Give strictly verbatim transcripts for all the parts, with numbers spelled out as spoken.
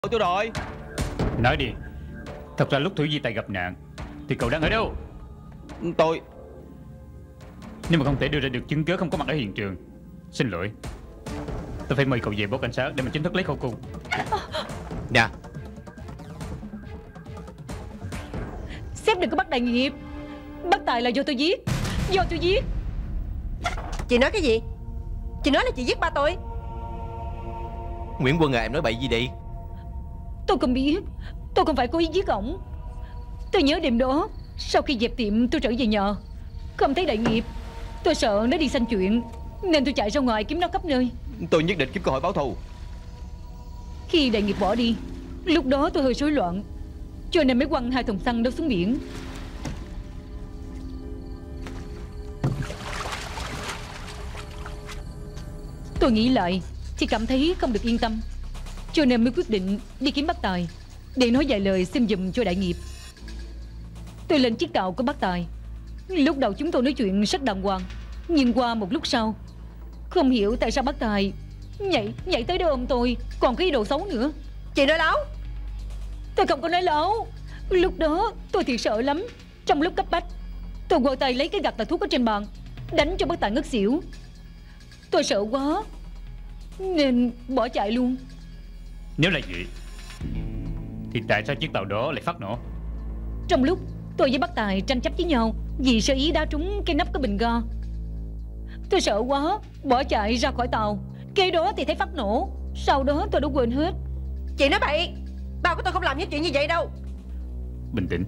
tôi rồi. Nói đi, thật ra lúc Thủy Di Tài gặp nạn thì cậu đang ở đâu? Tôi Nếu mà không thể đưa ra được chứng cớ không có mặt ở hiện trường, xin lỗi, tôi phải mời cậu về báo cảnh sát để mà chính thức lấy khẩu cung. Nè, sếp đừng có bắt Đại Nghiệp. Bắt Tài là do tôi giết. Do tôi giết. Chị nói cái gì? Chị nói là chị giết ba tôi. Nguyễn Quân à, em nói bậy gì đi? Tôi không biết. Tôi không phải cố ý giết ổng. Tôi nhớ đêm đó sau khi dẹp tiệm tôi trở về nhà, không thấy Đại Nghiệp. Tôi sợ nó đi xanh chuyện nên tôi chạy ra ngoài kiếm nó khắp nơi. Tôi nhất định kiếm cơ hội báo thù. Khi Đại Nghiệp bỏ đi, lúc đó tôi hơi rối loạn, cho nên mới quăng hai thùng xăng đó xuống biển. Tôi nghĩ lại thì cảm thấy không được yên tâm, cho nên mới quyết định đi kiếm bác Tài để nói vài lời xin giùm cho Đại Nghiệp. Tôi lên chiếc tàu của bác Tài. Lúc đầu chúng tôi nói chuyện rất đàng hoàng, nhưng qua một lúc sau, không hiểu tại sao bác Tài nhảy nhảy tới đó ôm tôi, còn cái ý đồ xấu nữa. Chị nói láo. Tôi không có nói láo. Lúc đó tôi thì sợ lắm. Trong lúc cấp bách, tôi quơ tay lấy cái gạt tàn thuốc ở trên bàn, đánh cho bác Tài ngất xỉu. Tôi sợ quá nên bỏ chạy luôn. Nếu là vậy thì tại sao chiếc tàu đó lại phát nổ? Trong lúc tôi với bác Tài tranh chấp với nhau vì sơ ý đá trúng cái nắp cái bình ga, tôi sợ quá bỏ chạy ra khỏi tàu. Kế đó thì thấy phát nổ. Sau đó tôi đã quên hết. Chị nói bậy. Ba của tôi không làm những chuyện như vậy đâu. Bình tĩnh.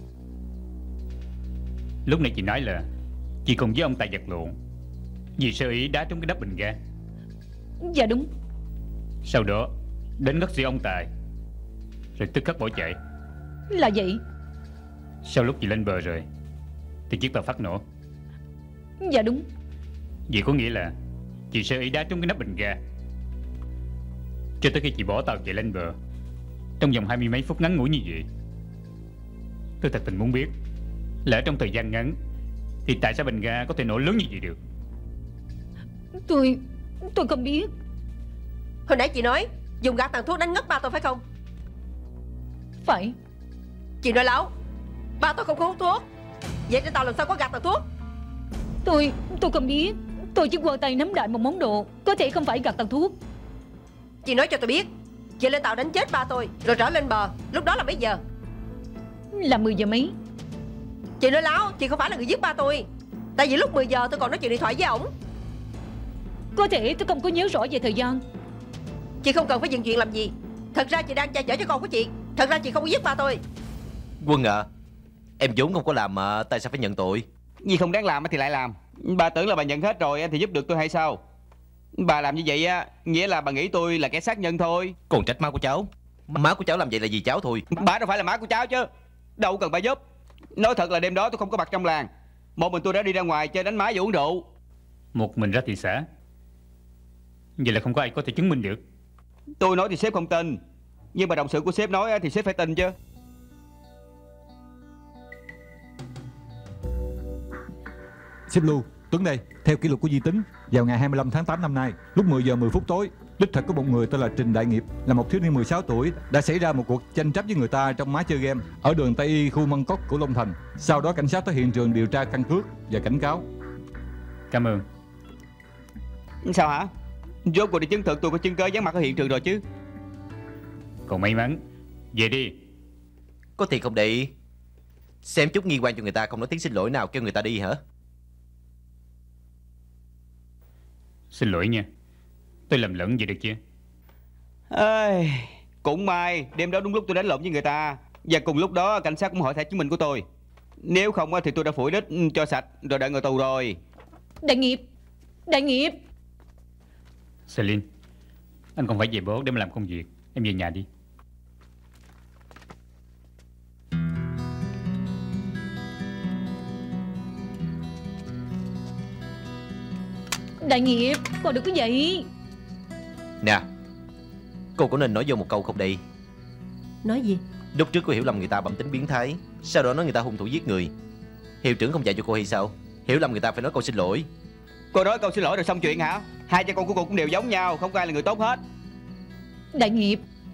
Lúc này chị nói là chị cùng với ông Tài vật lộn vì sơ ý đá trúng cái nắp bình ga. Dạ đúng. Sau đó đến ngất xỉu ông Tài, rồi tức khắc bỏ chạy. Là vậy. Sau lúc chị lên bờ rồi thì chiếc tàu phát nổ. Dạ đúng. Vậy có nghĩa là chị sơ ý đá trúng cái nắp bình ga cho tới khi chị bỏ tàu chạy lên bờ. Trong vòng hai mươi mấy phút ngắn ngủi như vậy, tôi thật tình muốn biết là ở trong thời gian ngắn thì tại sao bình ga có thể nổ lớn như vậy được. Tôi Tôi không biết. Hồi nãy chị nói dùng gạt tàn thuốc đánh ngất ba tôi phải không? Phải. Chị nói láo. Ba tôi không có hút thuốc. Vậy trên tàu làm sao có gạt tàn thuốc? Tôi Tôi không biết. Tôi chỉ quơ tay nắm đại một món đồ, có thể không phải gạt tàn thuốc. Chị nói cho tôi biết, chị lên tàu đánh chết ba tôi rồi trở lên bờ, lúc đó là mấy giờ? Là mười giờ mấy. Chị nói láo. Chị không phải là người giết ba tôi. Tại vì lúc mười giờ tôi còn nói chuyện điện thoại với ổng. Có thể tôi không có nhớ rõ về thời gian. Chị không cần phải dựng chuyện làm gì. Thật ra chị đang che chở cho con của chị. Thật ra chị không có giết ba tôi. Quân à, em vốn không có làm mà tại sao phải nhận tội? Vì không đáng làm thì lại làm. Bà tưởng là bà nhận hết rồi thì giúp được tôi hay sao? Bà làm như vậy á, nghĩa là bà nghĩ tôi là kẻ sát nhân thôi. Còn trách má của cháu. Má của cháu làm vậy là vì cháu thôi. Bà đâu phải là má của cháu chứ. Đâu cần bà giúp. Nói thật là đêm đó tôi không có mặt trong làng. Một mình tôi đã đi ra ngoài chơi đánh má và uống rượu. Một mình ra thị xã, vậy là không có ai có thể chứng minh được. Tôi nói thì sếp không tin, nhưng mà đồng sự của sếp nói thì sếp phải tin chứ. Sếp Lưu, Tuấn đây. Theo kỷ luật của Di Tính, vào ngày hai mươi lăm tháng tám năm nay, lúc mười giờ mười phút tối, đích thực có một người tên là Trình Đại Nghiệp, là một thiếu niên mười sáu tuổi, đã xảy ra một cuộc tranh chấp với người ta trong má chơi game ở đường Tây Y, khu Mân Cốc của Long Thành. Sau đó cảnh sát tới hiện trường điều tra căn cước và cảnh cáo. Cảm ơn. Sao hả? Rốt cuộc đi chứng thực tôi có chứng cớ dán mặt ở hiện trường rồi chứ. Còn may mắn. Về đi. Có thiệt không đi? Xem chút nghi quan cho người ta, không nói tiếng xin lỗi nào kêu người ta đi hả? Xin lỗi nha, tôi lầm lẫn vậy được chưa? Ê, cũng may đêm đó đúng lúc tôi đánh lộn với người ta, và cùng lúc đó cảnh sát cũng hỏi thẻ chứng minh của tôi. Nếu không thì tôi đã phủi đít cho sạch rồi đợi ngồi tù rồi. Đại Nghiệp. Đại Nghiệp. Celine, anh còn phải về bố để mà làm công việc. Em về nhà đi. Đại Nghiệp, con đừng có vậy. Nè, cô có nên nói vô một câu không đi? Nói gì? Lúc trước cô hiểu lầm người ta bẩm tính biến thái, sau đó nói người ta hung thủ giết người. Hiệu trưởng không dạy cho cô hay sao? Hiểu lầm người ta phải nói câu xin lỗi. Cô nói câu xin lỗi rồi xong chuyện hả? Hai cha con của cô cũng đều giống nhau, không có ai là người tốt hết. Đại Nghiệp,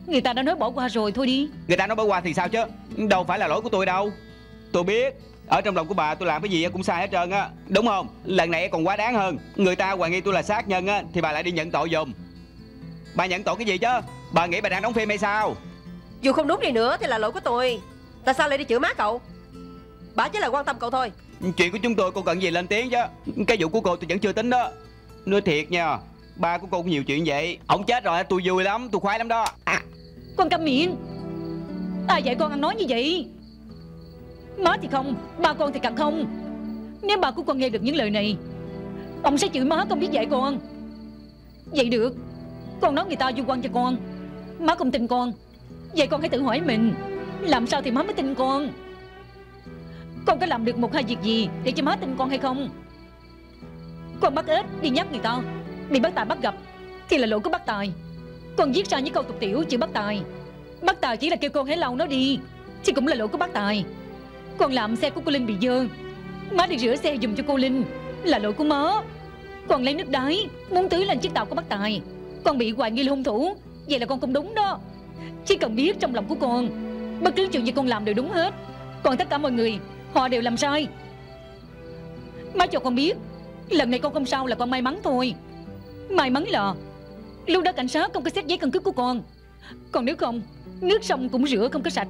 Người ta đã nói bỏ qua rồi, thôi đi. Người ta nói bỏ qua thì sao chứ, đâu phải là lỗi của tôi đâu. Tôi biết ở trong lòng của bà tôi làm cái gì cũng sai hết trơn á, đúng không? Lần này còn quá đáng hơn. Người ta hoài nghi tôi là sát nhân á, thì bà lại đi nhận tội giùm. Bà nhận tội cái gì chứ? Bà nghĩ bà đang đóng phim hay sao? Dù không đúng đi nữa thì là lỗi của tôi. Tại sao lại đi chửi má cậu? Bà chỉ là quan tâm cậu thôi. Chuyện của chúng tôi cô cần gì lên tiếng chứ. Cái vụ của cô tôi vẫn chưa tính đó. Nói thiệt nha, ba của cô có nhiều chuyện vậy. Ông chết rồi tôi vui lắm, tôi khoái lắm đó à. Con câm miệng. Ai dạy con ăn nói như vậy? Má thì không, ba con thì càng không. Nếu ba của con nghe được những lời này, ông sẽ chửi má không biết dạy con. Vậy được, con nói người ta vu oan cho con, má không tin con. Vậy con hãy tự hỏi mình, làm sao thì má mới tin con? Con có làm được một hai việc gì để cho má tin con hay không? Con bắt ếch đi nhắc người ta, bị bác Tài bắt gặp thì là lỗi của bác Tài. Con viết ra những câu tục tiểu chữ bác Tài, bác Tài chỉ là kêu con hãy lau nó đi thì cũng là lỗi của bác Tài. Con làm xe của cô Linh bị dơ, má đi rửa xe giùm cho cô Linh là lỗi của má. Con lấy nước đáy muốn tưới lên chiếc tàu của bác Tài, con bị hoài nghi là hung thủ. Vậy là con không đúng đó. Chỉ cần biết trong lòng của con, bất cứ chuyện gì con làm đều đúng hết, còn tất cả mọi người họ đều làm sai. Má cho con biết, lần này con không sao là con may mắn thôi. May mắn là lúc đó cảnh sát không có xét giấy căn cước của con, còn nếu không, nước sông cũng rửa không có sạch.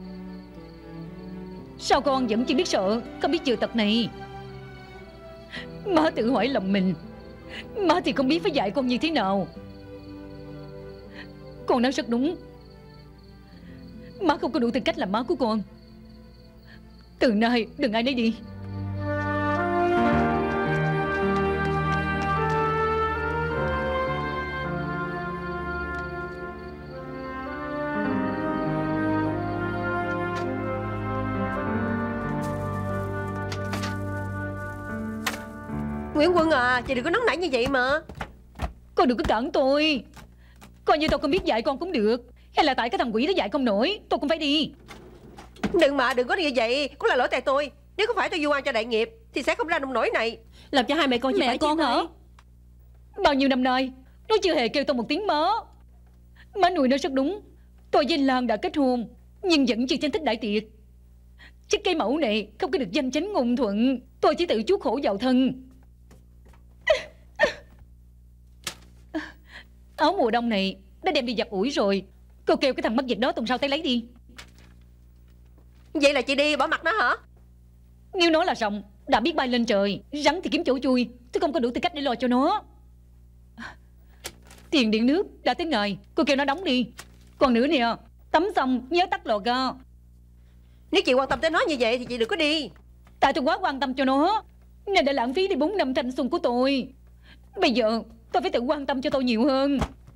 Sao con vẫn chưa biết sợ, không biết trừ tật này? Má tự hỏi lòng mình, má thì không biết phải dạy con như thế nào. Con nói rất đúng, má không có đủ tư cách làm má của con. Từ nay đừng ai nấy đi. Nguyễn Quân à, chị đừng có nóng nảy như vậy mà. Con đừng có cản tôi. Coi như tôi không biết dạy con cũng được, hay là tại cái thằng quỷ đó dạy không nổi tôi cũng phải đi. Đừng mà, đừng có như vậy, cũng là lỗi tại tôi. Nếu có phải tôi vu oan cho đại nghiệp thì sẽ không ra nông nổi này. Làm cho hai mẹ con chỉ Mẹ phải con hả? Bao nhiêu năm nay nó chưa hề kêu tôi một tiếng má. Má nuôi nó rất đúng. Tôi với anh Lan đã kết hôn, nhưng vẫn chưa chính thức đại tiệc. Chiếc cây mẫu này không có được danh chánh ngôn thuận, tôi chỉ tự chuốc khổ vào thân. Áo mùa đông này đã đem đi giặt ủi rồi. Cô kêu cái thằng mất dịch đó tuần sau tới lấy đi. Vậy là chị đi bỏ mặt nó hả? Nếu nó là rồng đã biết bay lên trời, rắn thì kiếm chỗ chui, tôi không có đủ tư cách để lo cho nó. Tiền điện nước đã tới ngày, cô kêu nó đóng đi. Còn nữa nè, tắm xong nhớ tắt lò ga. Nếu chị quan tâm tới nó như vậy thì chị đừng có đi. Tại tôi quá quan tâm cho nó nên đã lãng phí đi bốn năm thanh xuân của tôi. Bây giờ tôi phải tự quan tâm cho tôi nhiều hơn.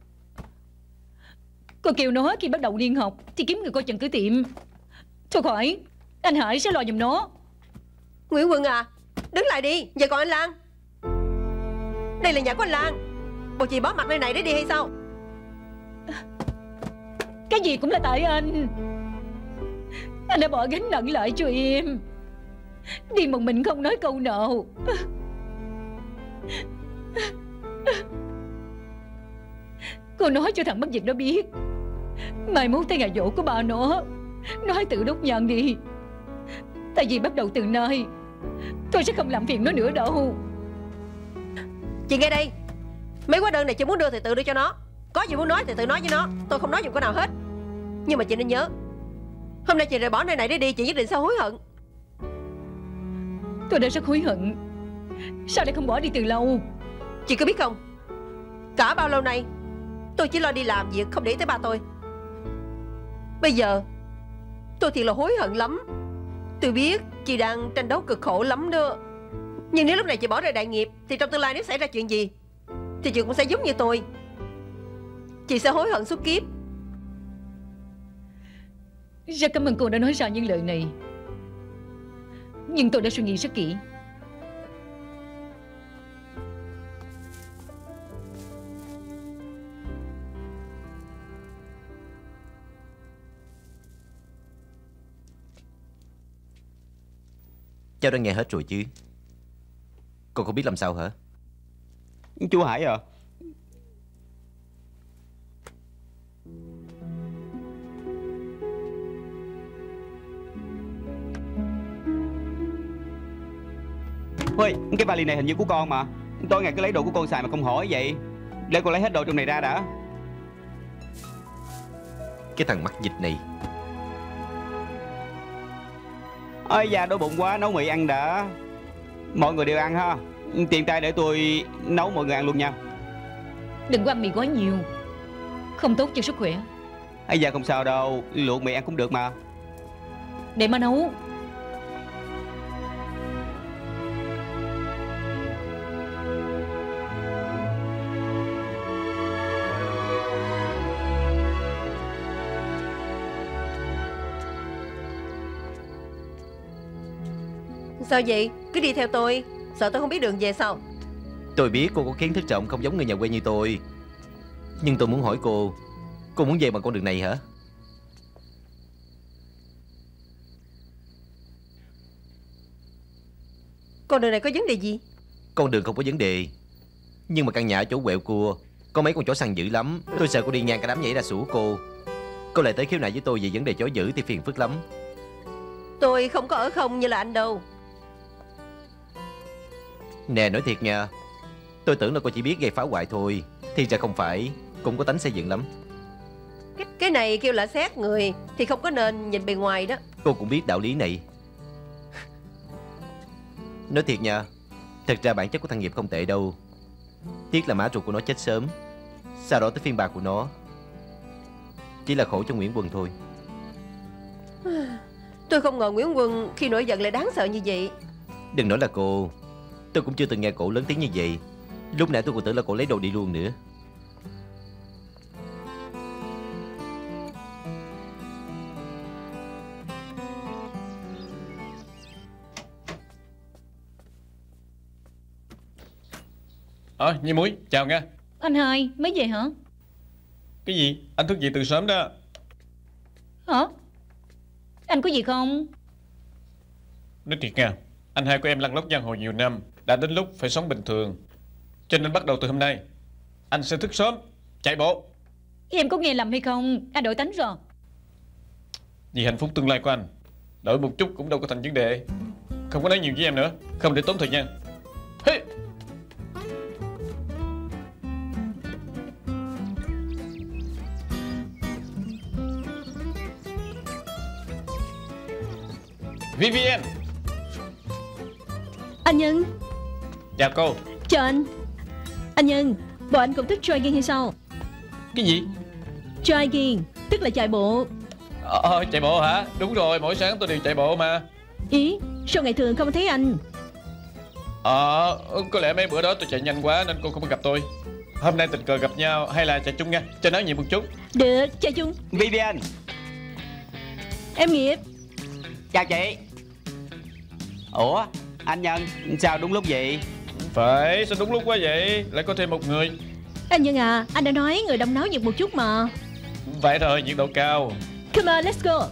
Cô kêu nó khi bắt đầu đi học thì kiếm người coi chừng cửa tiệm. Thôi khỏi, anh Hải sẽ lo giùm nó. Nguyễn Quân à, đứng lại đi, giờ còn anh Lan. Đây là nhà của anh Lan, bộ chị bỏ mặt nơi này để đi hay sao? Cái gì cũng là tại anh. Anh đã bỏ gánh nặng lại cho em, đi một mình không nói câu nào. Cô nói cho thằng mất dịch nó biết, mai mốt tới ngày giỗ của ba nó, nó hãy tự đốt nhang đi. Tại vì bắt đầu từ nay tôi sẽ không làm phiền nó nữa đâu. Chị nghe đây, mấy hóa đơn này chị muốn đưa thì tự đưa cho nó, có gì muốn nói thì tự nói với nó, tôi không nói giùm có nào hết. Nhưng mà chị nên nhớ, hôm nay chị rời bỏ nơi này để đi, chị nhất định sẽ hối hận. Tôi đã rất hối hận, sao lại không bỏ đi từ lâu. Chị có biết không, cả bao lâu nay tôi chỉ lo đi làm việc, không để ý tới ba tôi. Bây giờ tôi thiệt là hối hận lắm. Tôi biết chị đang tranh đấu cực khổ lắm đó, nhưng nếu lúc này chị bỏ rơi đại nghiệp thì trong tương lai nếu xảy ra chuyện gì thì chị cũng sẽ giống như tôi. Chị sẽ hối hận suốt kiếp. Rất cảm ơn cô đã nói ra những lời này, nhưng tôi đã suy nghĩ rất kỹ. Cháu đã nghe hết rồi chứ? Con không biết làm sao hả? Chú Hải à, Ôi, cái vali này hình như của con mà. Tối ngày cứ lấy đồ của con xài mà không hỏi vậy. Để con lấy hết đồ trong này ra đã. Cái thằng mắc dịch này. Ôi da, đói bụng quá, nấu mì ăn đã. Mọi người đều ăn ha. Tiền tay để tôi nấu mọi người ăn luôn nha. Đừng có ăn mì quá nhiều, không tốt cho sức khỏe. Ây da, không sao đâu, luộc mì ăn cũng được mà. Để má nấu. Sao vậy? Cứ đi theo tôi. Sợ tôi không biết đường về sao? Tôi biết cô có kiến thức rộng, không giống người nhà quê như tôi. Nhưng tôi muốn hỏi cô, cô muốn về bằng con đường này hả? Con đường này có vấn đề gì? Con đường không có vấn đề, nhưng mà căn nhà ở chỗ quẹo cua có mấy con chó săn dữ lắm. Tôi sợ cô đi ngang cả đám nhảy ra sủa cô. Cô lại tới khiếu nại với tôi về vấn đề chó dữ thì phiền phức lắm. Tôi không có ở không như là anh đâu. Nè, nói thiệt nha, tôi tưởng là cô chỉ biết gây phá hoại thôi, thì ra không phải. Cũng có tánh xây dựng lắm. Cái, cái này kêu là xét người thì không có nên nhìn bề ngoài đó. Cô cũng biết đạo lý này. Nói thiệt nha, thật ra bản chất của thằng Nghiệp không tệ đâu. Tiếc là má ruột của nó chết sớm, sau đó tới phiên bà của nó. Chỉ là khổ cho Nguyễn Quân thôi. Tôi không ngờ Nguyễn Quân khi nổi giận lại đáng sợ như vậy. Đừng nói là cô, tôi cũng chưa từng nghe cổ lớn tiếng như vậy. Lúc nãy tôi còn tưởng là cổ lấy đồ đi luôn nữa. Ờ, Nhi Muối, chào nha. Anh Hai, mới về hả? Cái gì? Anh thức dậy từ sớm đó. Hả? Anh có gì không? Nói thiệt nha, anh Hai của em lăn lóc giang hồ nhiều năm, đã đến lúc phải sống bình thường. Cho nên bắt đầu từ hôm nay, anh sẽ thức sớm, chạy bộ. Em có nghe lầm hay không? Anh đổi tánh rồi. Vì hạnh phúc tương lai của anh, đổi một chút cũng đâu có thành vấn đề. Không có nói nhiều với em nữa, không để tốn thời gian. Hey! Vivian. Anh Nhân. Chào cô. Chào anh. Anh Nhân, bộ anh cũng thích jogging hay sao? Cái gì? Jogging, tức là chạy bộ. Ờ, chạy bộ hả? Đúng rồi, mỗi sáng tôi đều chạy bộ mà. Ý, sao ngày thường không thấy anh? Ờ, có lẽ mấy bữa đó tôi chạy nhanh quá nên cô không gặp tôi. Hôm nay tình cờ gặp nhau, hay là chạy chung nha, cho nói nhiều một chút. Được, chạy chung. Vivian. Em Nghiệp. Chào chị. Ủa, anh Nhân, sao đúng lúc vậy? Phải, sao đúng lúc quá vậy? Lại có thêm một người. Anh Nhân à, anh đã nói người đông náo nhiệt một chút mà. Vậy rồi, nhiệt độ cao. Come on, let's go.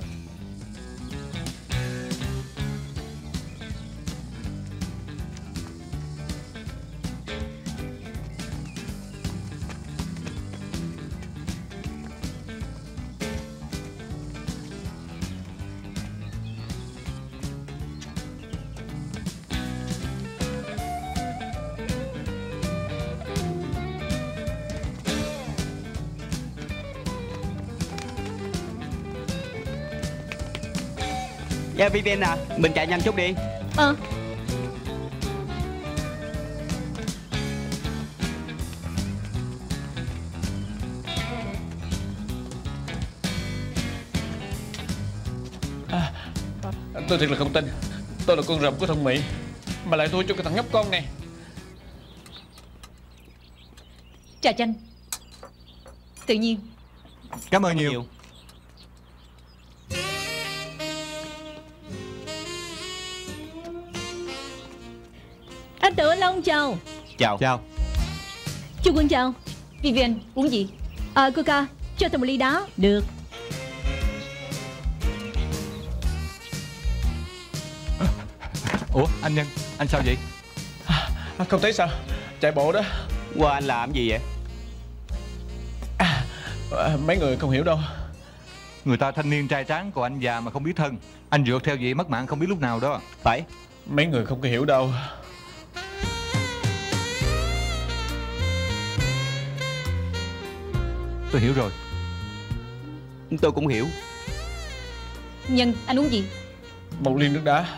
Dạ Vivian à, mình chạy nhanh chút đi. Ờ. À, tôi thiệt là không tin. Tôi là con rồng của thông Mỹ mà lại thua cho cái thằng nhóc con này. Trà chanh. Tự nhiên. Cảm ơn nhiều. Anh Tự, anh Long chào. Chào. Chào. Chu Quân chào. Vivian, uống gì? À, Coca, cho tôi một ly đá. Được. Ủa, anh Nhân, anh sao vậy? À, không thấy sao? Chạy bộ đó. Qua anh làm gì vậy? À, à, mấy người không hiểu đâu. Người ta thanh niên trai tráng, còn anh già mà không biết thân. Anh rượt theo vậy mất mạng không biết lúc nào đó. Phải. Mấy người không có hiểu đâu. tôi hiểu rồi. Tôi cũng hiểu. Nhân, anh uống gì? Một ly nước đá.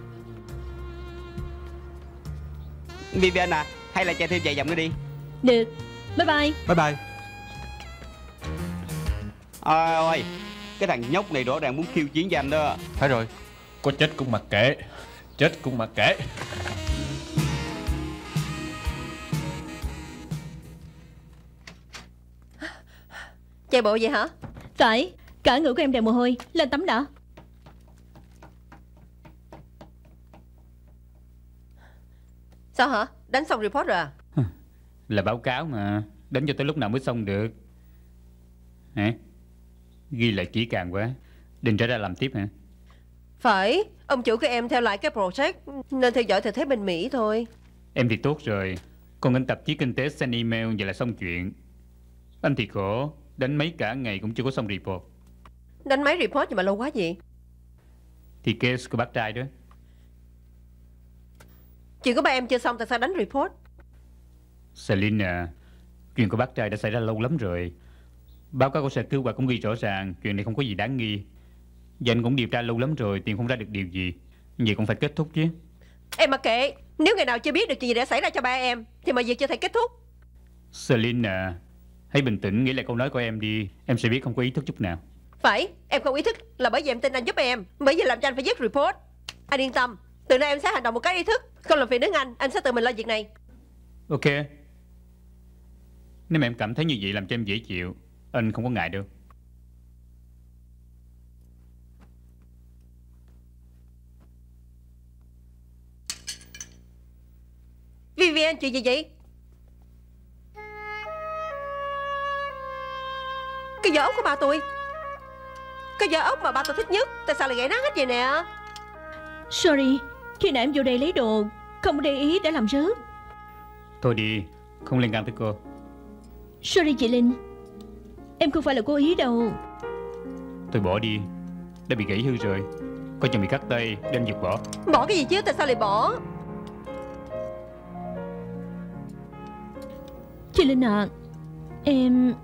Vivian à, hay là chạy thêm vài vòng nữa đi. Được. Bye bye. Bye bye. Ôi ôi, cái thằng nhóc này rõ ràng muốn khiêu chiến với anh đó. Phải rồi. Có chết cũng mặc kệ. Chết cũng mặc kệ. Chạy bộ vậy hả? Phải. Cả người của em đầy mồ hôi. Lên tắm đã. Sao hả? Đánh xong report rồi à? Là báo cáo mà, đánh cho tới lúc nào mới xong được. Hả? Ghi lại kỹ càng quá. Định trở ra làm tiếp hả? Phải. Ông chủ của em theo lại cái project nên theo dõi thời thế bên Mỹ thôi. Em thì tốt rồi. Còn anh tạp chí kinh tế send email vậy là xong chuyện. Anh thì khổ, đánh mấy cả ngày cũng chưa có xong report. Đánh máy report nhưng mà lâu quá gì? Thì case của bác trai đó. Chuyện của ba em chưa xong tại sao đánh report? Selina, chuyện của bác trai đã xảy ra lâu lắm rồi. Báo cáo của sở cứu hỏa cũng ghi rõ ràng chuyện này không có gì đáng nghi. Và anh cũng điều tra lâu lắm rồi, tìm không ra được điều gì. Vậy cũng phải kết thúc chứ. Em mặc kệ. Nếu ngày nào chưa biết được chuyện gì đã xảy ra cho ba em thì mọi việc chưa thể kết thúc. Selina, hãy bình tĩnh nghĩ lại câu nói của em đi. Em sẽ biết không có ý thức chút nào. Phải, em không ý thức là bởi vì em tin anh giúp em. Bởi vì làm cho anh phải viết report. Anh yên tâm, từ nay em sẽ hành động một cách ý thức. Không làm phiền đến anh, anh sẽ tự mình lo việc này. Ok. Nếu mà em cảm thấy như vậy làm cho em dễ chịu, anh không có ngại đâu. Vivian, chuyện gì vậy? Cái giỏ ốc của bà tôi. Cái giỏ ốc mà bà tôi thích nhất tại sao lại gãy nát hết vậy nè? Sorry. Khi nãy em vô đây lấy đồ, không để ý đã làm rớt. Thôi đi, không liên can tới cô. Sorry chị Linh. Em không phải là cố ý đâu. Thôi bỏ đi. Đã bị gãy hư rồi. Có chừng bị cắt tay, đem giật bỏ. Bỏ cái gì chứ, tại sao lại bỏ? Chị Linh à, em...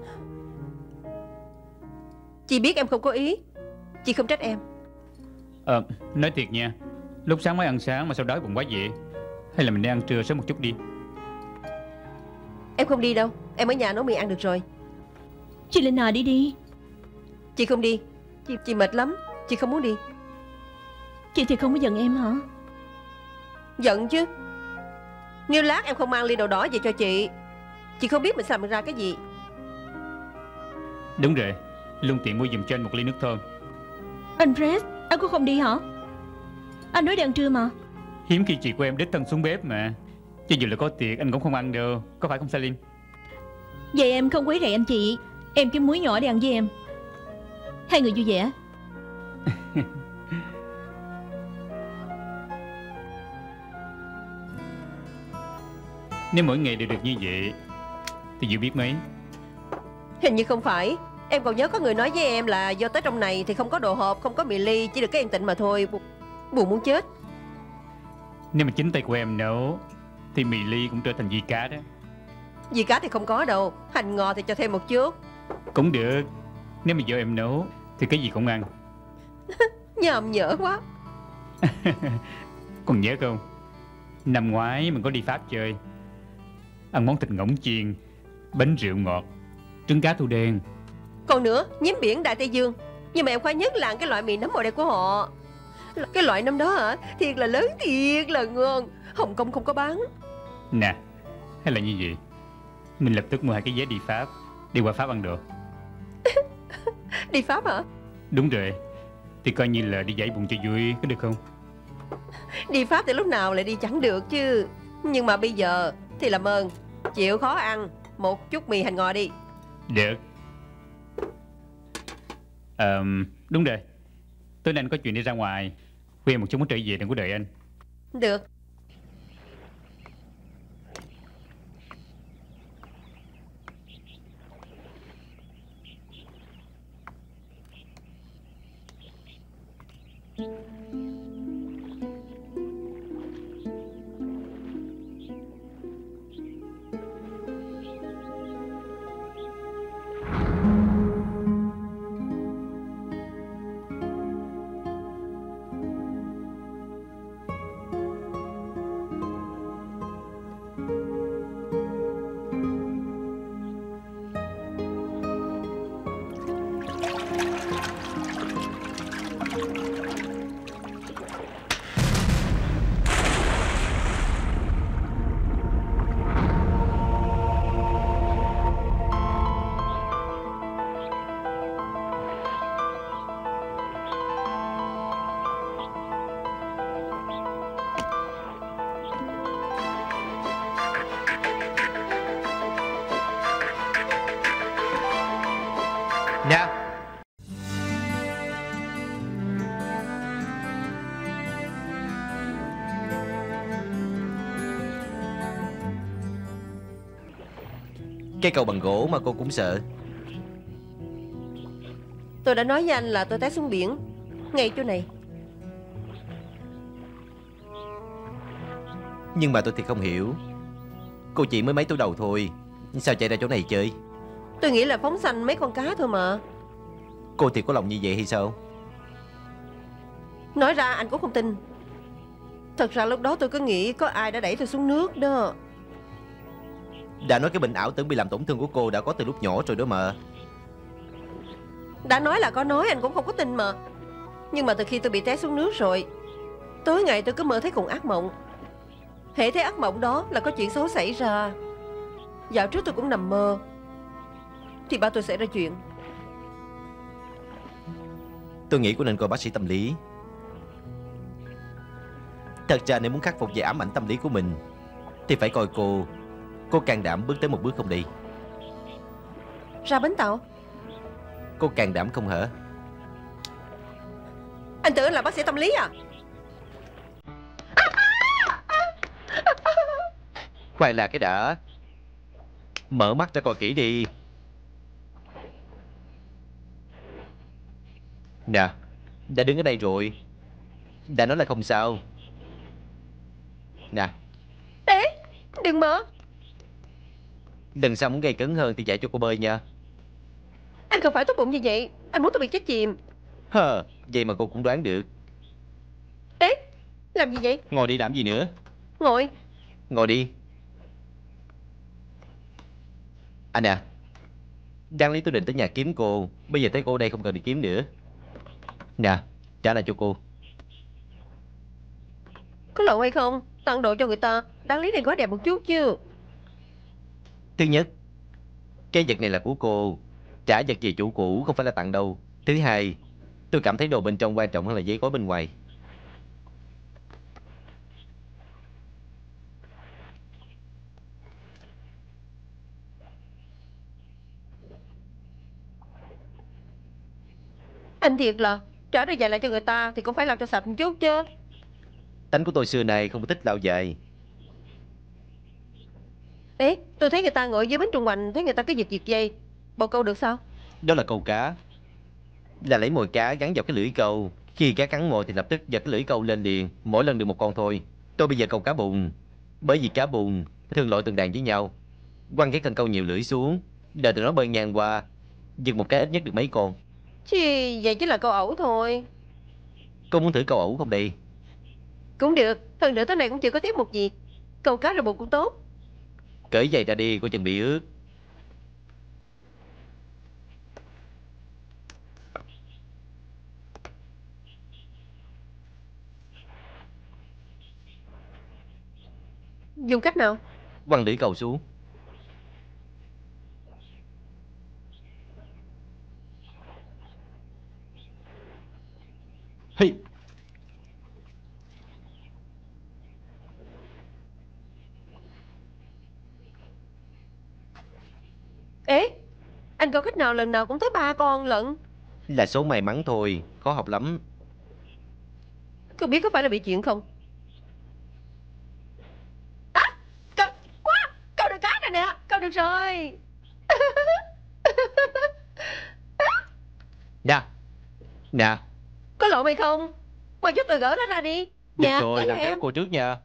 Chị biết em không có ý. Chị không trách em. Ờ, nói thiệt nha, lúc sáng mới ăn sáng mà sao đói bụng quá vậy? Hay là mình đi ăn trưa sớm một chút đi? Em không đi đâu. Em ở nhà nấu mì ăn được rồi. Chị Linh à, đi đi. Chị không đi. Chị, chị mệt lắm. Chị không muốn đi. Chị thì không có giận em hả? Giận chứ. Nếu lát em không mang ly đồ đỏ về cho chị, chị không biết mình làm ra cái gì. Đúng rồi, luôn tiện mua giùm cho anh một ly nước thơm. Anh Fred, anh cũng không đi hả? Anh nói đi ăn trưa mà. Hiếm khi chị của em đích thân xuống bếp mà. Cho dù là có tiệc anh cũng không ăn đâu. Có phải không Salim? Vậy em không quấy rầy anh chị. Em kiếm muối nhỏ để ăn với em. Hai người vui vẻ. Nếu mỗi ngày đều được như vậy thì dịu biết mấy. Hình như không phải. Em còn nhớ có người nói với em là do tới trong này thì không có đồ hộp, không có mì ly, chỉ được cái yên tĩnh mà thôi. Bu buồn muốn chết. Nếu mà chính tay của em nấu thì mì ly cũng trở thành di cá đó. Gì cá thì không có đâu. Hành ngò thì cho thêm một chút. Cũng được. Nếu mà vợ em nấu thì cái gì cũng ăn. Nhầm nhở quá. Còn nhớ không, năm ngoái mình có đi Pháp chơi, ăn món thịt ngỗng chiên, bánh rượu ngọt, trứng cá thu đen. Còn nữa, nhím biển Đại Tây Dương. Nhưng mà em khoái nhất là cái loại mì nấm màu đen của họ. Cái loại nấm đó hả? Thiệt là lớn, thiệt là ngon. Hồng Kông không có bán. Nè, hay là như vậy, mình lập tức mua hai cái vé đi Pháp, đi qua Pháp ăn đồ. Đi Pháp hả? Đúng rồi, thì coi như là đi giải bụng cho vui, có được không? Đi Pháp thì lúc nào lại đi chẳng được chứ. Nhưng mà bây giờ thì làm ơn, chịu khó ăn một chút mì hành ngò đi. Được. Ờ, đúng rồi, tối nay anh có chuyện đi ra ngoài, khuya một chút muốn trở về, đừng có đợi anh. Được. Cái cầu bằng gỗ mà cô cũng sợ. Tôi đã nói với anh là tôi té xuống biển ngay chỗ này. Nhưng mà tôi thì không hiểu, cô chỉ mới mấy tuổi đầu thôi, sao chạy ra chỗ này chơi? Tôi nghĩ là phóng sanh mấy con cá thôi mà. Cô thì có lòng như vậy hay sao? Nói ra anh cũng không tin. Thật ra lúc đó tôi cứ nghĩ có ai đã đẩy tôi xuống nước đó. Đã nói cái bệnh ảo tưởng bị làm tổn thương của cô đã có từ lúc nhỏ rồi đó mà. Đã nói là có nói, anh cũng không có tin mà. Nhưng mà từ khi tôi bị té xuống nước rồi, tối ngày tôi cứ mơ thấy cùng ác mộng. Hễ thấy ác mộng đó là có chuyện xấu xảy ra. Dạo trước tôi cũng nằm mơ thì ba tôi xảy ra chuyện. Tôi nghĩ cô nên coi bác sĩ tâm lý. Thật ra nếu muốn khắc phục về ám ảnh tâm lý của mình thì phải coi cô Cô can đảm bước tới một bước không đi. Ra bến tàu. Cô can đảm không hả? Anh tưởng là bác sĩ tâm lý à? Khoan là cái đã. Mở mắt ra coi kỹ đi. Nè, đã đứng ở đây rồi, đã nói là không sao. Nè. Ê, đừng mở. Lần sau muốn gây cấn hơn thì dạy cho cô bơi nha. Anh không phải tốt bụng như vậy. Anh muốn tôi bị chết chìm. Hờ, vậy mà cô cũng đoán được. Ê, làm gì vậy? Ngồi đi làm gì nữa? Ngồi. Ngồi đi. Anh à, đáng lý tôi định tới nhà kiếm cô, bây giờ thấy cô đây không cần đi kiếm nữa. Nè, trả lại cho cô. Có lộn hay không? Tặng đồ cho người ta, đáng lý này quá đẹp một chút chứ. Thứ nhất, cái vật này là của cô, trả vật về chủ cũ, không phải là tặng đâu. Thứ hai, tôi cảm thấy đồ bên trong quan trọng hơn là giấy gói bên ngoài. Anh thiệt là trả đồ dài lại cho người ta thì cũng phải làm cho sạch một chút chứ. Tánh của tôi xưa này không có thích lau dài. Ê, tôi thấy người ta ngồi dưới bến Trung Hoành, thấy người ta cứ giật giật dây. Bồ câu được sao? Đó là câu cá, là lấy mồi cá gắn vào cái lưỡi câu. Khi cá cắn mồi thì lập tức giật cái lưỡi câu lên liền, mỗi lần được một con thôi. Tôi bây giờ câu cá bùn, bởi vì cá bùn thường lội từng đàn với nhau, quăng cái cần câu nhiều lưỡi xuống, đợi tụi nó bơi ngang qua, giật một cái ít nhất được mấy con. Chi, vậy chứ là câu ẩu thôi. Cô muốn thử câu ẩu không đi? Cũng được, hơn nữa tới này cũng chưa có tiếp mục gì. Câu cá rồi bụng cũng tốt. Cởi giày ra đi, cô chuẩn bị ướt. Dùng cách nào? Quăng lưỡi câu xuống. Hi. Ê, anh có cách nào lần nào cũng tới ba con lận? Là số may mắn thôi, khó học lắm. Cô biết có phải là bị chuyện không? À, câu, quá, câu được cá rồi nè, câu được rồi. Nè, nè. Có lộn hay không? Mà giúp tôi gỡ nó ra đi. Được Dạ, rồi, gỡ làm cho cái em. cô trước nha.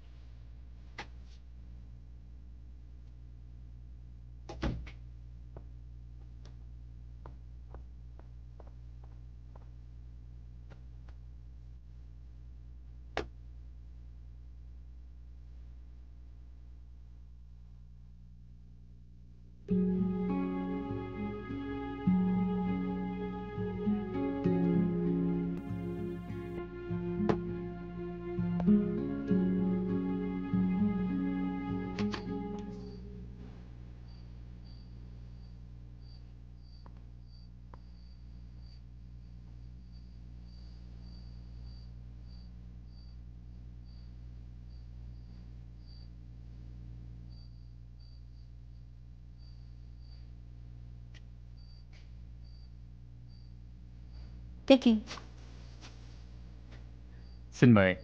Thank you. Xin mời.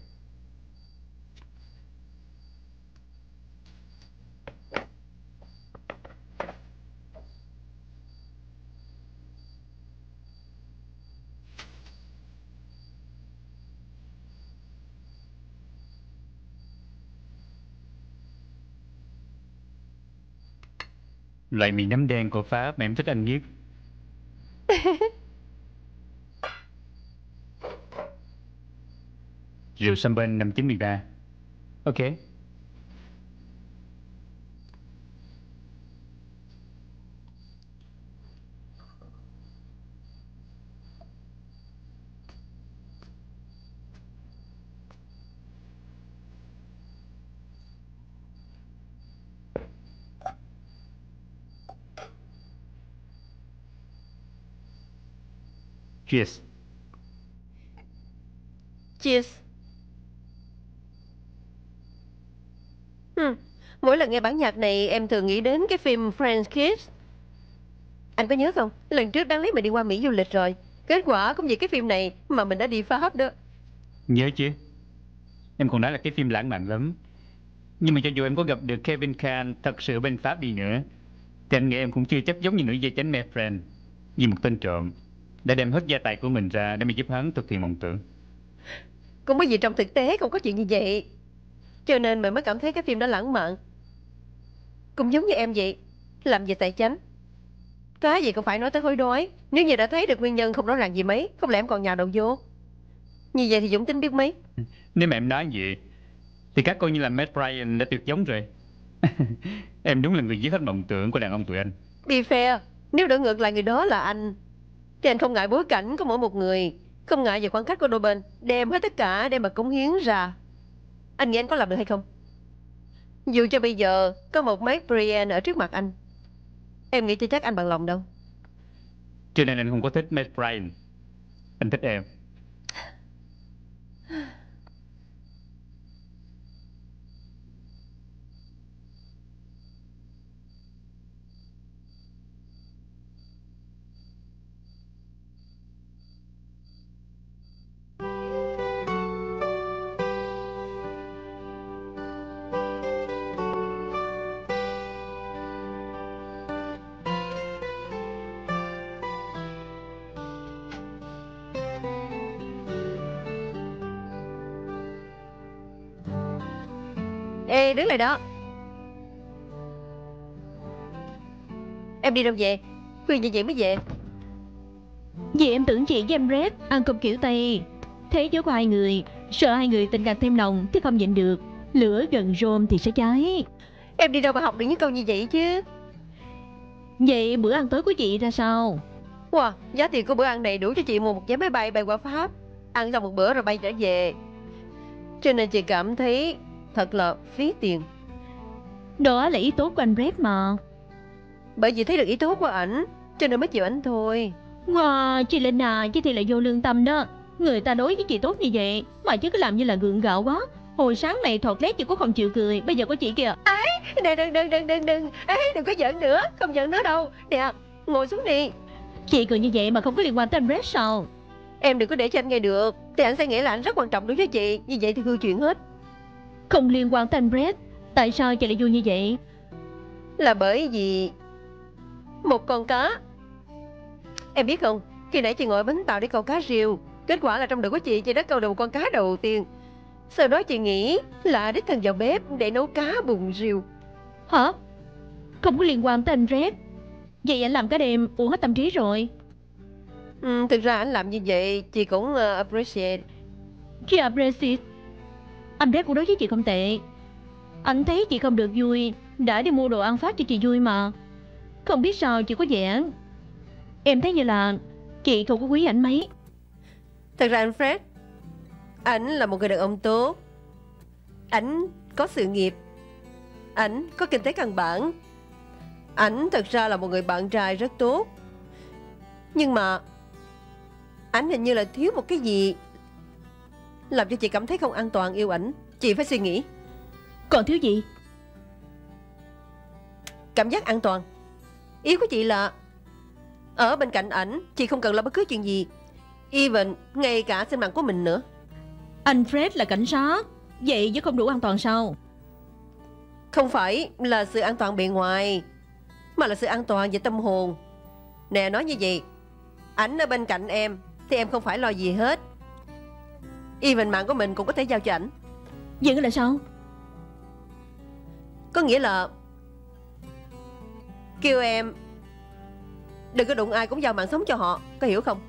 Loại mì nấm đen của Pháp mà em thích ăn nhất. Rượu champagne năm chín ba. Ok. Cheers. Cheers. Hmm. Mỗi lần nghe bản nhạc này em thường nghĩ đến cái phim French Kiss. Anh có nhớ không? Lần trước đáng lý mình đi qua Mỹ du lịch rồi. Kết quả cũng vì cái phim này mà mình đã đi Pháp đó. Nhớ chứ. Em còn nói là cái phim lãng mạn lắm. Nhưng mà cho dù em có gặp được Kevin Khan thật sự bên Pháp đi nữa, thì anh nghĩ em cũng chưa chắc giống như nữ gia chánh Mẹ Friend, như một tên trộm đã đem hết gia tài của mình ra để mà giúp hắn thực hiện mộng tưởng. Cũng bởi vì trong thực tế không có chuyện như vậy, cho nên mình mới cảm thấy cái phim đó lãng mạn. Cũng giống như em vậy, làm về tài chánh, cái gì cũng phải nói tới hối đoái. Nếu như đã thấy được nguyên nhân không rõ ràng gì mấy, không lẽ em còn nhào đầu vô? Như vậy thì dũng tính biết mấy. Nếu mà em nói vậy thì các coi như là Matt Ryan đã tuyệt giống rồi. Em đúng là người giết hết mộng tưởng của đàn ông tụi anh. Be fair, nếu đổi ngược lại người đó là anh, thì anh không ngại bối cảnh của mỗi một người, không ngại về khoảng cách của đôi bên, đem hết tất cả để mà cống hiến ra. Anh nghĩ anh có làm được hay không? Dù cho bây giờ có một Matt Ryan ở trước mặt anh, em nghĩ chưa chắc anh bằng lòng đâu. Cho nên anh không có thích Matt Ryan. Anh thích em. Ê, đứng lại đó. Em đi đâu về? Khuya như vậy mới về? Vì em tưởng chị với em Red ăn cơm kiểu Tây, thế giới của hai người, sợ hai người tình càng thêm nồng thì không nhịn được, lửa gần rôm thì sẽ cháy. Em đi đâu mà học được những câu như vậy chứ? Vậy bữa ăn tối của chị ra sao? Wow, giá tiền của bữa ăn này đủ cho chị mua một vé máy bay bay qua Pháp, ăn xong một bữa rồi bay trở về. Cho nên chị cảm thấy thật là phí tiền. Đó là ý tốt của anh Red mà. Bởi vì thấy được ý tốt của ảnh, cho nên mới chịu ảnh thôi. Wow, chị Linh à, chứ thì là vô lương tâm đó. Người ta đối với chị tốt như vậy mà chứ cứ làm như là gượng gạo quá. Hồi sáng này thọt lét chị cũng không chịu cười, bây giờ có chị kìa. Ấy, đừng đừng đừng đừng đừng đừng, ấy, đừng có giỡn nữa, không giỡn nữa đâu. Nè, ngồi xuống đi. Chị cười như vậy mà không có liên quan tới anh Red sao? Em đừng có để cho anh nghe được, thì anh sẽ nghĩ là anh rất quan trọng đối với chị. Như vậy thì hư chuyện hết. Không liên quan tới anh Red. Tại sao chị lại vui như vậy? Là bởi vì một con cá. Em biết không, khi nãy chị ngồi bến tàu để câu cá rìu, kết quả là trong đội của chị, chị đã câu được một con cá đầu tiên. Sau đó chị nghĩ là đích thân vào bếp để nấu cá bùng rìu. Hả? Không có liên quan tới anh Red. Vậy anh làm cả đêm uổng hết tâm trí rồi. Ừ, thực ra anh làm như vậy chị cũng uh, appreciate. Chị appreciate? Anh Red cũng đối với chị không tệ. Anh thấy chị không được vui, đã đi mua đồ ăn phát cho chị vui mà. Không biết sao chị có vẻ, em thấy như là chị không có quý ảnh mấy. Thật ra anh Fred, ảnh là một người đàn ông tốt. Ảnh có sự nghiệp, ảnh có kinh tế căn bản, ảnh thật ra là một người bạn trai rất tốt. Nhưng mà ảnh hình như là thiếu một cái gì làm cho chị cảm thấy không an toàn yêu ảnh. Chị phải suy nghĩ. Còn thiếu gì? Cảm giác an toàn. Ý của chị là ở bên cạnh ảnh, chị không cần lo bất cứ chuyện gì, even ngay cả sinh mạng của mình nữa. Anh Fred là cảnh sát, vậy chứ không đủ an toàn sao? Không phải là sự an toàn bề ngoài, mà là sự an toàn về tâm hồn. Nè, nói như vậy, ảnh ở bên cạnh em thì em không phải lo gì hết. Even mạng của mình cũng có thể giao cho ảnh. Vậy là sao? Có nghĩa là Kêu em đừng có đụng ai cũng giao mạng sống cho họ, có hiểu không?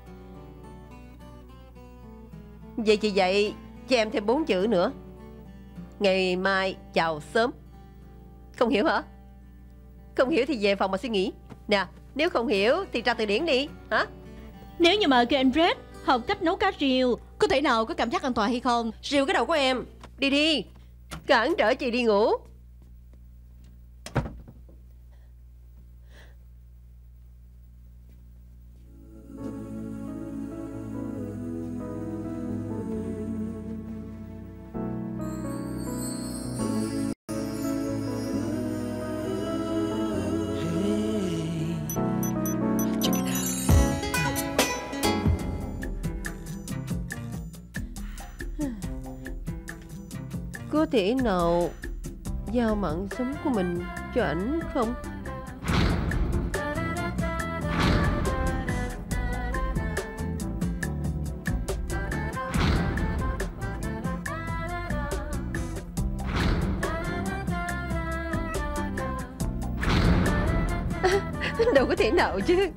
Vậy chị dạy cho em thêm bốn chữ nữa: ngày mai chào sớm. Không hiểu hả? Không hiểu thì về phòng mà suy nghĩ. Nè, nếu không hiểu thì tra từ điển đi. Hả? Nếu như mà kêu anh Fred học cách nấu cá riêu, có thể nào có cảm giác an toàn hay không? Riêu cái đầu của em. Đi đi, cản trở chị đi ngủ. Có thể nào giao mạng sống của mình cho ảnh không? Đâu có thể nào chứ.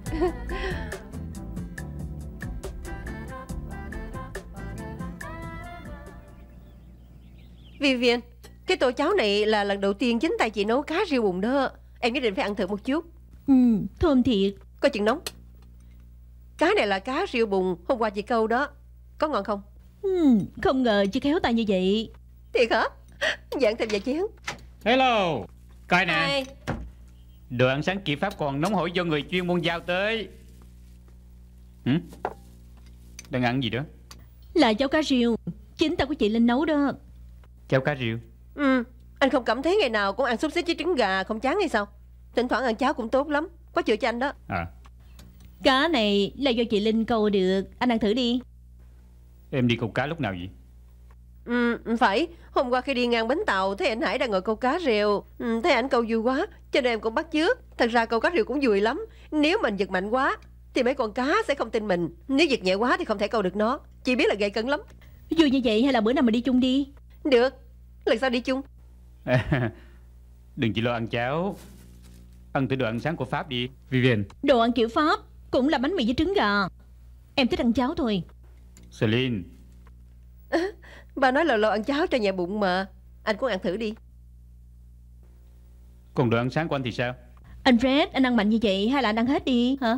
Vivian, cái tô cháo này là lần đầu tiên chính tay chị nấu cá riêu bùn đó. Em nhất định phải ăn thử một chút. Ừ, thơm thiệt. Có chừng nóng. Cá này là cá riêu bùn hôm qua chị câu đó. Có ngon không? Ừ, không ngờ chị khéo tay như vậy. Thiệt hả? Dạng thêm vài chén. Hello, coi nè. Ai? Đồ ăn sáng kiểu Pháp còn nóng hổi do người chuyên môn giao tới. Hử? Đang ăn gì đó? Là cháo cá riêu, chính tay của chị Linh nấu đó. Cháo cá riêu? Ừ, anh không cảm thấy ngày nào cũng ăn xúc xích với trứng gà không chán hay sao? Thỉnh thoảng ăn cháo cũng tốt lắm. Có chữa cho anh đó. À, cá này là do chị Linh câu được. Anh ăn thử đi. Em đi câu cá lúc nào vậy? Ừ, phải. Hôm qua khi đi ngang bến tàu thấy anh Hải đang ngồi câu cá rìu. ừ, Thấy anh câu vui quá cho nên em cũng bắt chước. Thật ra câu cá rìu cũng vui lắm. Nếu mình giật mạnh quá thì mấy con cá sẽ không tin mình. Nếu giật nhẹ quá thì không thể câu được nó. Chị biết là gây cấn lắm. Vui như vậy hay là bữa nào mình đi chung đi? Được, lần sau đi chung. À, đừng chỉ lo ăn cháo, ăn thử đồ ăn sáng của Pháp đi, Vivian. Đồ ăn kiểu Pháp cũng là bánh mì với trứng gà. Em thích ăn cháo thôi. Celine, à, Bà nói là lo ăn cháo cho nhẹ bụng mà. Anh cũng ăn thử đi. còn đồ ăn sáng của anh thì sao? Anh Fred, anh ăn mạnh như vậy hay là anh ăn hết đi hả?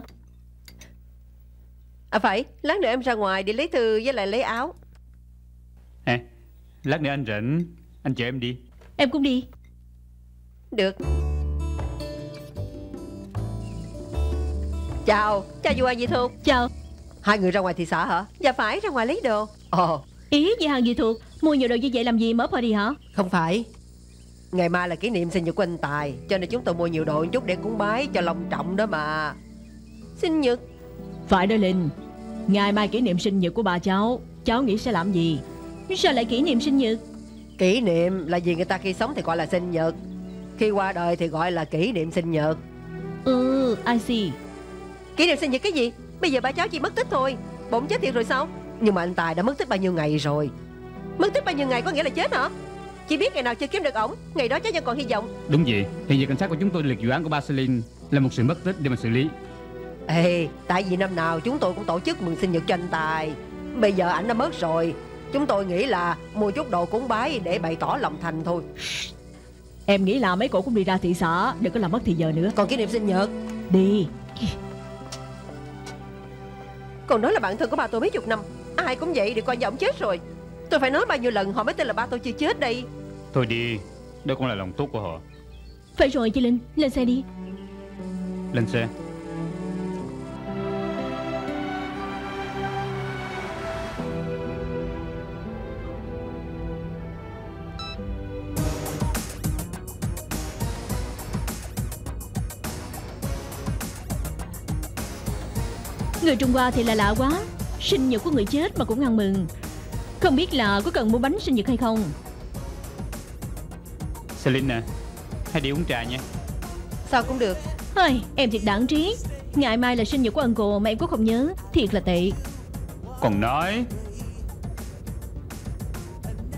À phải, lát nữa em ra ngoài để lấy thư với lại lấy áo. À, lát nữa anh rảnh, anh chở em đi. Em cũng đi. Được. Chào, chào Du An Di Thuộc. Chào. Hai người ra ngoài thị xã hả? Dạ phải, ra ngoài lấy đồ. Ồ, Ý gì hàng gì thuộc? Mua nhiều đồ như vậy làm gì mở party hả? không phải. Ngày mai là kỷ niệm sinh nhật của anh Tài, cho nên chúng tôi mua nhiều đồ chút để cúng bái cho long trọng đó mà. Sinh nhật. Phải đó Linh. Ngày mai kỷ niệm sinh nhật của bà cháu, cháu nghĩ sẽ làm gì? Sao lại kỷ niệm sinh nhật? Kỷ niệm là gì người ta khi sống thì gọi là sinh nhật, khi qua đời thì gọi là kỷ niệm sinh nhật. Ừ, I see. Kỷ niệm sinh nhật cái gì? Bây giờ ba cháu chỉ mất tích thôi. Bỗng chết thiệt rồi sao? Nhưng mà anh Tài đã mất tích bao nhiêu ngày rồi? Mất tích bao nhiêu ngày có nghĩa là chết hả? Chỉ biết ngày nào chưa kiếm được ổng, ngày đó cháu vẫn còn hy vọng. Đúng vậy, hiện giờ cảnh sát của chúng tôi liệt vụ án của ba Celine là một sự mất tích để mà xử lý. Ê, tại vì năm nào chúng tôi cũng tổ chức mừng sinh nhật cho anh Tài. Bây giờ ảnh đã mất rồi, chúng tôi nghĩ là mua chút đồ cúng bái để bày tỏ lòng thành thôi. Em nghĩ là mấy cổ cũng đi ra thị xã, đừng có làm mất thì giờ nữa. Còn kỷ niệm sinh nhật Đi. còn nói là bạn thân của ba tôi mấy chục năm, ai cũng vậy để coi như ổng chết rồi. Tôi phải nói bao nhiêu lần họ mới tin là ba tôi chưa chết đây. Thôi đi, đó cũng là lòng tốt của họ. Phải rồi chị Linh, lên xe đi. Lên xe. Người Trung Hoa thì là lạ quá, sinh nhật của người chết mà cũng ăn mừng. Không biết là có cần mua bánh sinh nhật hay không? Celine nè, hãy đi uống trà nha. Sao cũng được. Hơi, em thiệt đáng trí. Ngày mai là sinh nhật của uncle mà em cũng không nhớ. Thiệt là tệ. Còn nói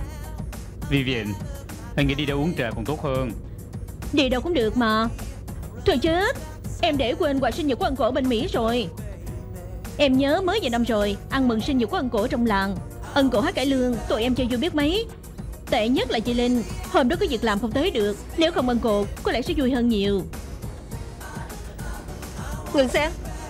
Vivian, anh nghĩ đi đâu uống trà còn tốt hơn. Đi đâu cũng được mà. Thôi chết, em để quên quà sinh nhật của anh cổ bên Mỹ rồi. Em nhớ mới vài năm rồi ăn mừng sinh nhật của anh cổ trong làng. Ân cổ hát cải lương, tụi em chơi vui biết mấy. Tệ nhất là chị Linh, hôm đó có việc làm không tới được. Nếu không ân cổ, có lẽ sẽ vui hơn nhiều. Ngừng xe.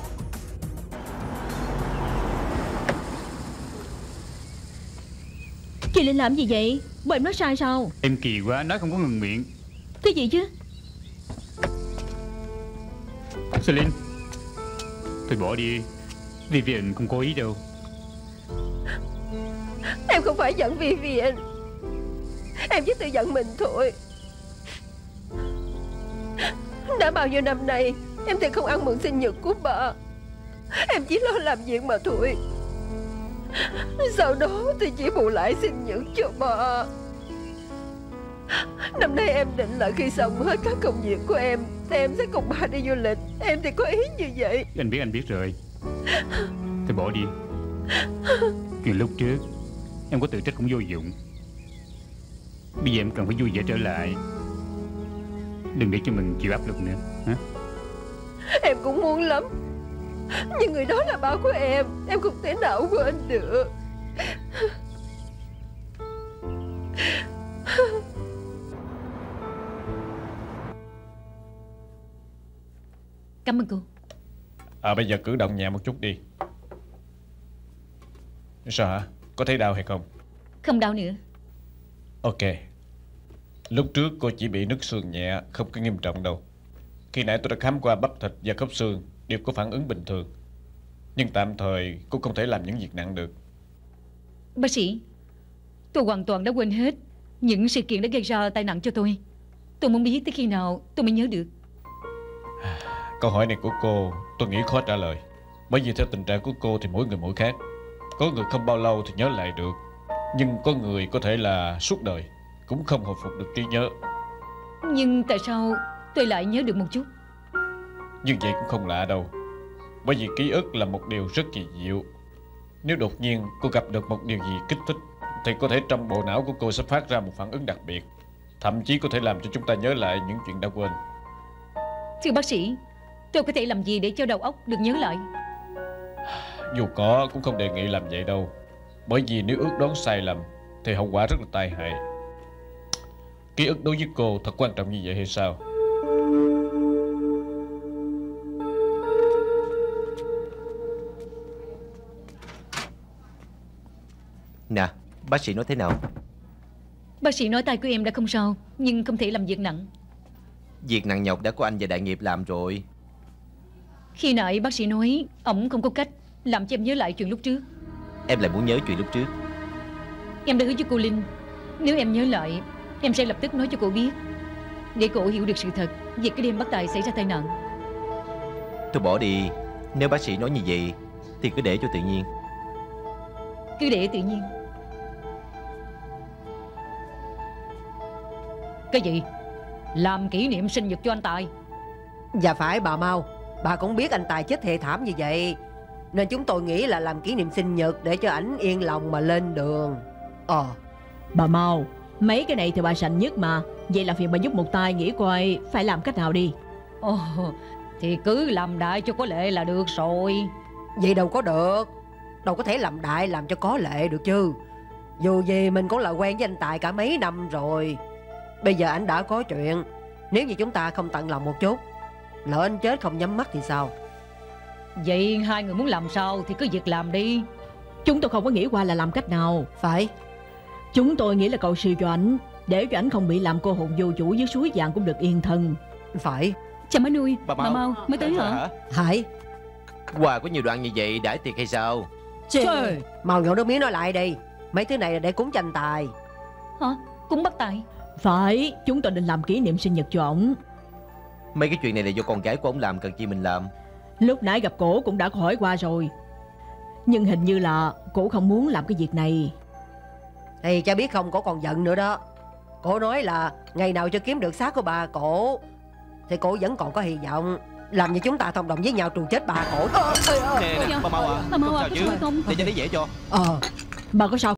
Chị Linh làm gì vậy? Bộ em nói sai sao? Em kỳ quá, nói không có ngừng miệng. Cái gì chứ? Celine, thôi bỏ đi. Vivian không có ý đâu. Em không phải giận Vivian, em chỉ tự giận mình thôi. Đã bao nhiêu năm nay em thì không ăn mừng sinh nhật của bà. Em chỉ lo làm việc mà thôi. Sau đó thì chỉ bù lại sinh nhật cho bà. Năm nay em định là khi xong hết các công việc của em thì em sẽ cùng bà đi du lịch. Em thì có ý như vậy. Anh biết, anh biết rồi. Thôi bỏ đi. Chuyện lúc trước em có tự trách cũng vô dụng. Bây giờ em cần phải vui vẻ trở lại. Đừng để cho mình chịu áp lực nữa hả? Em cũng muốn lắm, nhưng người đó là ba của em. Em không thể nào quên được. Cảm ơn cô. À bây giờ cử động nhẹ một chút đi. Sao hả? Có thấy đau hay không? Không đau nữa. Ok. Lúc trước cô chỉ bị nứt xương nhẹ, không có nghiêm trọng đâu. Khi nãy tôi đã khám qua bắp thịt và khớp xương đều có phản ứng bình thường. Nhưng tạm thời cô không thể làm những việc nặng được. Bác sĩ, tôi hoàn toàn đã quên hết những sự kiện đã gây ra tai nạn cho tôi. Tôi muốn biết tới khi nào tôi mới nhớ được. Câu hỏi này của cô tôi nghĩ khó trả lời. Bởi vì theo tình trạng của cô thì mỗi người mỗi khác. Có người không bao lâu thì nhớ lại được, nhưng có người có thể là suốt đời cũng không hồi phục được trí nhớ. Nhưng tại sao tôi lại nhớ được một chút? Nhưng vậy cũng không lạ đâu. Bởi vì ký ức là một điều rất kỳ diệu. Nếu đột nhiên cô gặp được một điều gì kích thích thì có thể trong bộ não của cô sẽ phát ra một phản ứng đặc biệt, thậm chí có thể làm cho chúng ta nhớ lại những chuyện đã quên. Thưa bác sĩ, tôi có thể làm gì để cho đầu óc được nhớ lại? Dù có cũng không đề nghị làm vậy đâu. Bởi vì nếu ước đoán sai lầm thì hậu quả rất là tai hại. Ký ức đối với cô thật quan trọng như vậy hay sao? Nè, bác sĩ nói thế nào? Bác sĩ nói tay của em đã không sao, nhưng không thể làm việc nặng. Việc nặng nhọc đã có anh và Đại Nghiệp làm rồi. Khi nãy bác sĩ nói ổng không có cách làm cho em nhớ lại chuyện lúc trước. Em lại muốn nhớ chuyện lúc trước. Em đã hứa với cô Linh, nếu em nhớ lại em sẽ lập tức nói cho cô biết, để cô hiểu được sự thật về cái đêm bác Tài xảy ra tai nạn. Thôi bỏ đi. Nếu bác sĩ nói như vậy thì cứ để cho tự nhiên. Cứ để tự nhiên. Cái gì? Làm kỷ niệm sinh nhật cho anh Tài? Dạ phải bà Mau. Bà cũng biết anh Tài chết thê thảm như vậy, nên chúng tôi nghĩ là làm kỷ niệm sinh nhật để cho ảnh yên lòng mà lên đường. Ờ Bà Mau, mấy cái này thì bà sành nhất mà. Vậy là phiền bà giúp một tay nghĩ coi phải làm cách nào đi. Ồ, thì cứ làm đại cho có lệ là được rồi. Vậy đâu có được. Đâu có thể làm đại làm cho có lệ được chứ. Dù gì mình cũng là quen với anh Tài cả mấy năm rồi. Bây giờ anh đã có chuyện, nếu như chúng ta không tận lòng một chút, lỡ anh chết không nhắm mắt thì sao? Vậy hai người muốn làm sao thì cứ việc làm đi. Chúng tôi không có nghĩ qua là làm cách nào. Phải. Chúng tôi nghĩ là cầu siêu cho ảnh, để cho ảnh không bị làm cô hồn vô chủ dưới suối vàng cũng được yên thân. Phải. Chào má nuôi. Bà Bà Mau. Mau mới tới hả? Hải. Quà có nhiều đoạn như vậy đãi tiệc hay sao? Trời. Mau nhổ nước miếng nói lại đi. Mấy thứ này là để cúng cho anh Tài. Hả? Cúng bác Tài? Phải, chúng tôi định làm kỷ niệm sinh nhật cho ổng. Mấy cái chuyện này là do con gái của ông làm, cần chi mình làm. Lúc nãy gặp cổ cũng đã hỏi qua rồi, nhưng hình như là cổ không muốn làm cái việc này. Thì cha biết không, cổ còn giận nữa đó. Cổ nói là ngày nào cho kiếm được xác của bà cổ thì cổ vẫn còn có hy vọng. Làm như chúng ta thông đồng với nhau trù chết bà cổ. Nè nè, bà Mau à, Bà Mau không à, sao có chứ? sao không? Để cho lấy dễ cho. Ờ Bà có sao